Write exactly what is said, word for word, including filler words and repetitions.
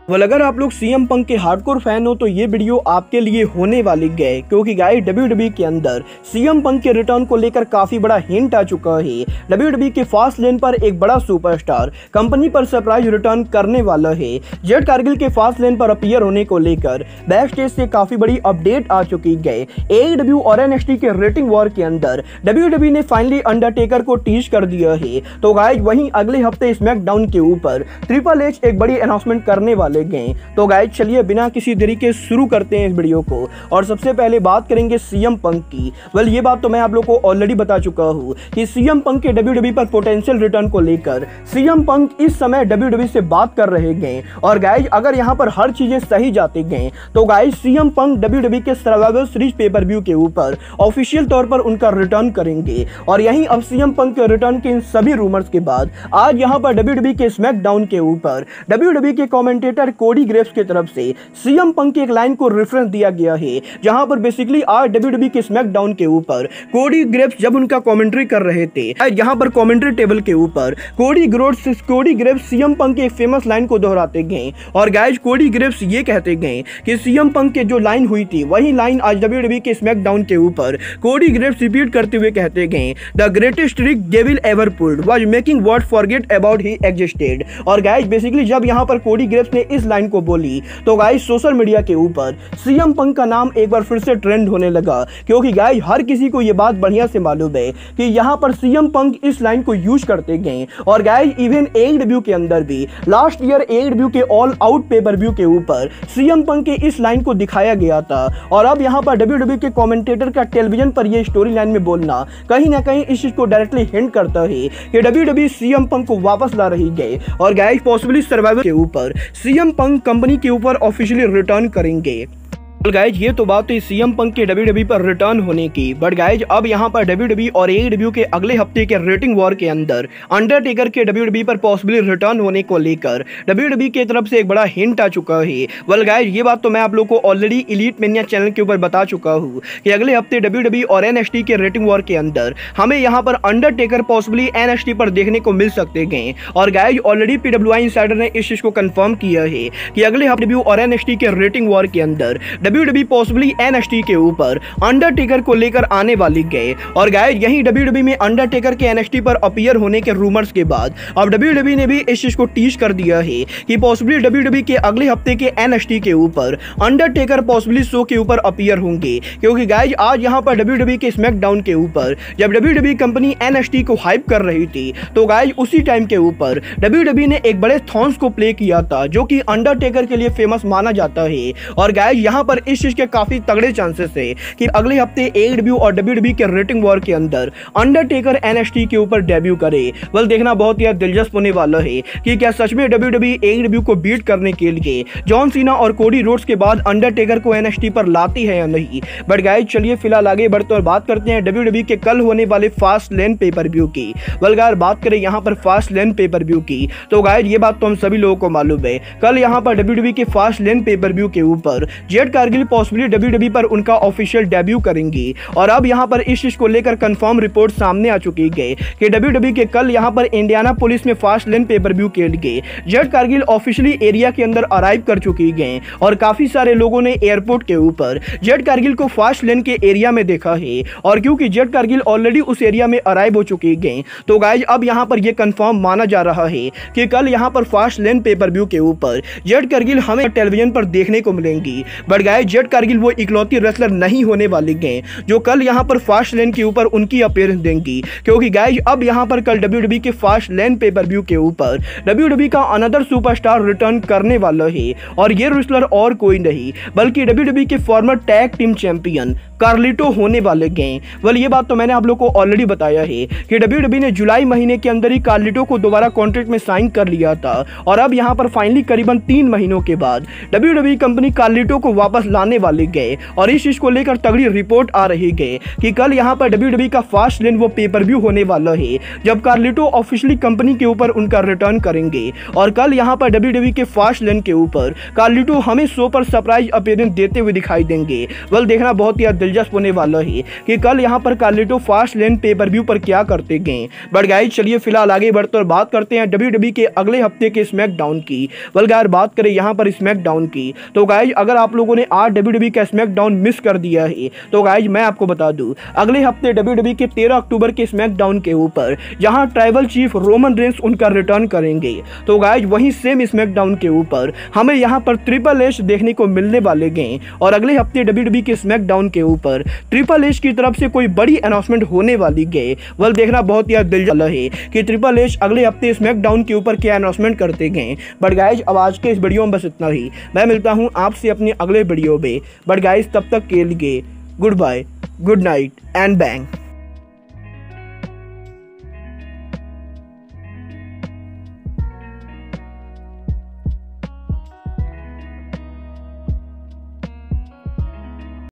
Well अगर आप लोग सीएम पंक के हार्डकोर फैन हो तो ये वीडियो आपके लिए होने वाली है, क्योंकि गाइस डब्ल्यूडब्ल्यूई के अंदर सीएम पंक के रिटर्न को लेकर काफी बड़ा हिंट आ चुका है। डब्ल्यूडब्ल्यूई के फास्ट लेन पर एक बड़ा सुपरस्टार कंपनी पर सरप्राइज रिटर्न करने वाला है। जेड कारगिल के फास्ट लेन पर अपीयर होने को लेकर बैक स्टेज से काफी बड़ी अपडेट आ चुकी है। एईडब्ल्यू और एनएक्सटी के रेटिंग वॉर के अंदर डब्ल्यूडब्ल्यूई ने फाइनली अंडरटेकर को टीज कर दिया है। तो गाइस वहीं अगले हफ्ते स्मैकडाउन के ऊपर ट्रिपल एच एक बड़ी अनाउंसमेंट करने वाले गए। तो गाइस चलिए बिना किसी देरी के शुरू करते हैं इस वीडियो को, और सबसे पहले बात करेंगे सीएम पंक की। वेल ये बात तो मैं आप लोग को ऑलरेडी बता चुका हूं कि सीएम पंक के डब्ल्यूडब्ल्यूई पर पोटेंशियल रिटर्न को लेकर सीएम पंक इस समय डब्ल्यूडब्ल्यूई से बात कर रहे गए। और गाइस अगर यहां पर हर चीजें सही जाती गए तो गाइस सीएम पंक डब्ल्यूडब्ल्यूई के सर्वाइवल सीरीज पेपर व्यू के ऊपर ऑफिशियल तौर पर उनका रिटर्न करेंगे। और यहीं अब सीएम पंक के रिटर्न के इन सभी रूमर्स के बाद आज यहां पर डब्ल्यूडब्ल्यूई के स्मैकडाउन के ऊपर डब्ल्यूडब्ल्यूई के कमेंटेटर कोडी ग्रेव्स की तरफ से सीएम पंक की एक लाइन को रेफरेंस दिया गया है, जहां पर बेसिकली आज डब्ल्यूडब्ल्यूई के स्मैकडाउन के ऊपर कोडी ग्रेव्स जब उनका कमेंट्री कर रहे थे, यहां पर कमेंट्री टेबल के ऊपर कोडी ग्रेव्स कोडी ग्रेव्स सीएम पंक के एक फेमस लाइन को दोहराते गए। और गाइस कोडी ग्रेव्स ये कहते गए कि सीएम पंक के जो लाइन हुई थी वही लाइन आज डब्ल्यूडब्ल्यूई के स्मैकडाउन के ऊपर कोडी ग्रेव्स रिपीट करते हुए कहते गए, the greatest trick devil ever pulled was making world forget about he existed. और गाइस बेसिकली जब यहां पर कोडी ग्रेव्स ने इस लाइन को बोली तो गाइस सोशल मीडिया के ऊपर सीएम पंक का नाम एक बार फिर से ट्रेंड होने लगा, क्योंकि गाइस हर किसी को यह बात बढ़िया से मालूम है कि यहां पर सीएम पंक इस लाइन को यूज करते गए। और गाइस इवन एईडब्ल्यू के अंदर भी लास्ट ईयर एईडब्ल्यू के ऑल आउट पेपर व्यू के ऊपर सीएम पंक के इस लाइन को दिखाया गया था। और अब यहां पर डब्ल्यूडब्ल्यूई के कमेंटेटर का टेलीविजन पर यह स्टोरी लाइन में बोलना कहीं ना कहीं इस चीज को डायरेक्टली हिंट करता है कि डब्ल्यूडब्ल्यूई सीएम पंक को वापस ला रही है। और गाइस पॉसिबली सर्वाइवल के ऊपर सीएम पंक कंपनी के ऊपर ऑफिशियली रिटर्न करेंगे। गाइज ये तो बात है सीएम पंक के डब्ल्यूडब्ल्यूई पर रिटर्न होने की, बट गाइज अब यहाँ पर डब्ल्यूडब्ल्यूई और एईडब्ल्यू के अगले हफ्ते के रेटिंग वॉर के अंदर अंडरटेकर के डब्ल्यूडब्ल्यूई पर पॉसिबली रिटर्न होने को लेकर डब्ल्यूडब्ल्यूई की तरफ से एक बड़ा हिंट आ चुका है। वेल गाइज ये बात तो मैं आप लोग को ऑलरेडी इलीट मेनिया चैनल के ऊपर बता चुका हूँ कि अगले हफ्ते डब्ल्यूडब्ल्यूई और एनएक्सटी के रेटिंग वॉर के अंदर हमें यहाँ पर अंडरटेकर पॉसिबली एनएक्सटी पर देखने को मिल सकते गए। और गाइज ऑलरेडी पीडब्ल्यूआई इनसाइडर ने इस चीज को कंफर्म किया है कि अगले हफ्ते डब्ल्यूडब्ल्यूई और एनएक्सटी के रेटिंग वॉर के अंदर डब्ल्यूडब्ल्यूई पॉसिबली एनएक्सटी के ऊपर अंडरटेकर को लेकर आने वाली गए। और गाइस यहीं डब्ल्यूडब्ल्यूई में अंडरटेकर के एनएक्सटी पर अपीयर होने के रूमर्स के बाद अब डब्ल्यूडब्ल्यूई ने भी इस चीज को टीज कर दिया है कि पॉसिबली डब्ल्यूडब्ल्यूई के अगले हफ्ते के एनएक्सटी के ऊपर अंडरटेकर पॉसिबली शो के ऊपर अपीयर होंगे। क्योंकि गाइस आज यहां पर डब्ल्यूडब्ल्यूई के स्मैकडाउन के ऊपर जब डब्ल्यूडब्ल्यूई कंपनी एनएक्सटी को हाइप कर रही थी तो गाइस उसी टाइम के ऊपर डब्ल्यूडब्ल्यूई ने एक बड़े थॉन्स को प्ले किया था जो कि अंडरटेकर के लिए फेमस माना जाता है। और गाइस यहां पर इस चीज के काफी तगड़े चांसेस है कि अगले हफ्ते एईडब्ल्यू और डब्ल्यूडब्ल्यूई के रेटिंग वॉर के अंदर अंडरटेकर एनएक्सटी के ऊपर डेब्यू करे। वेल देखना बहुत ही दिलचस्प होने वाला है कि क्या सच में डब्ल्यूडब्ल्यूई एईडब्ल्यू को बीट करने के लिए जॉन सीना और कोडी रोड्स के बाद अंडरटेकर को एनएक्सटी पर लाती है या नहीं। बट गाइस चलिए फिलहाल आगे बढ़ते और बात करते हैं डब्ल्यूडब्ल्यूई के कल होने वाले फास्ट लेन पेपर व्यू की। वेल गाइस बात करें यहां पर फास्ट लेन पेपर व्यू की तो गाइस ये बात तो हम सभी लोगों को मालूम है, कल यहां पर डब्ल्यूडब्ल्यूई के फास्ट लेन पेपर व्यू के ऊपर जेड कारगिल पॉसिबली डब्ल्यूडब्ल्यूई पर उनका ऑफिशियल डेब्यू करेंगी। और अब यहां पर इस चीज को लेकर कंफर्म रिपोर्ट सामने आ चुकी है कि डब्ल्यूडब्ल्यूई के कल यहां पर इंडियाना पुलिस में फास्ट लेन पेपर व्यू के लिए जेड कारगिल ऑफिशियली एरिया के अंदर अराइव कर चुकी है। और काफी सारे लोगों ने एयरपोर्ट के ऊपर जेड कारगिल को फास्ट लेन के एरिया में देखा है। और क्योंकि जेड कारगिल ऑलरेडी उस एरिया में अराइव हो चुकी है तो गाइज अब यहां पर यह कंफर्म माना जा रहा है कि कल यहां पर फास्ट लेन पेपर व्यू के ऊपर जेड कारगिल हमें टेलीविजन पर देखने को मिलेंगी। बट गाइज जेड कारगिल वो इकलौती रेसलर नहीं होने वाली गए जो कल यहां पर फास्ट लेन के ऊपर उनकी अपीयरेंस देंगी। क्योंकि गाइज अब यहां पर कल डब्ल्यूडब्ल्यूई के फास्ट लेन पेपर व्यू के ऊपर डब्ल्यूडब्ल्यूई का अनदर सुपरस्टार रिटर्न करने वाला है। और ये रेसलर और कोई नहीं बल्कि डब्ल्यूडब्ल्यूई के former tag team champion Carlito होने वाले गए। वेल ये बात तो मैंने आप लोग को ऑलरेडी बताया है कि डब्ल्यूडब्ल्यूई ने जुलाई महीने के अंदर ही कार्लिटो को दोबारा कॉन्ट्रैक्ट में साइन कर लिया था। और अब यहां पर फाइनली करीबन तीन महीनों के बाद डब्ल्यूडब्ल्यूई कंपनी कार्लिटो को वापस लाने वाले गए और इस चीज को लेकर तगड़ी रिपोर्ट आ रही है कि कल यहाँ पर डब्ल्यू डब्ल्यू ई का फास्ट लेन वो पेपर व्यू होने वाला है जब कार्लिटो ऑफिशियली कंपनी के ऊपर उनका रिटर्न करेंगे। और कल यहाँ पर डब्ल्यू डब्ल्यू ई के फास्ट लेन के ऊपर कार्लिटो हमें शो पर सरप्राइज अपीयरेंस देते हुए दिखाई देंगे। वेल देखना बहुत ही दिलचस्प होने वाला है कि कल यहाँ पर Carlito fast lane pay per view पर क्या करते गए। बट गाइस चलिए फिलहाल आगे बढ़ते और बात करते हैं डब्ल्यू डब्ल्यू ई के अगले हफ्ते के स्मैकडाउन की। वेल गाइस बात करें यहाँ पर स्मैकडाउन की तो गाइस अगर आप लोगों ने आज डब्ल्यू डब्ल्यू ई का स्मैकडाउन मिस कर दिया है तो गाइस मैं आपको बता दूं अगले हफ्ते डब्ल्यू डब्ल्यू ई के तेरह अक्टूबर के स्मैकडाउन के ऊपर जहां ट्राइबल चीफ रोमन रेंस उनका रिटर्न करेंगे तो गाइस वहीं सेम स्मैकडाउन के ऊपर हमें यहां पर ट्रिपल एच देखने को मिलने वाले गए। और अगले हफ्ते डब्ल्यू डब्ल्यू ई के स्मैकडाउन के ऊपर ट्रिपल एच की तरफ से कोई बड़ी अनाउंसमेंट होने वाली गए। वेल देखना बहुत ही दिलचस्प है कि ट्रिपल एच अगले हफ्ते स्मैकडाउन के ऊपर क्या अनाउंसमेंट करते गए। बट गाइस अब आज के इस वीडियो में बस इतना ही। मैं मिलता हूं आपसे अपने अगले वीडियो में। बट गाइस तब तक के लिए goodbye, good night and bang.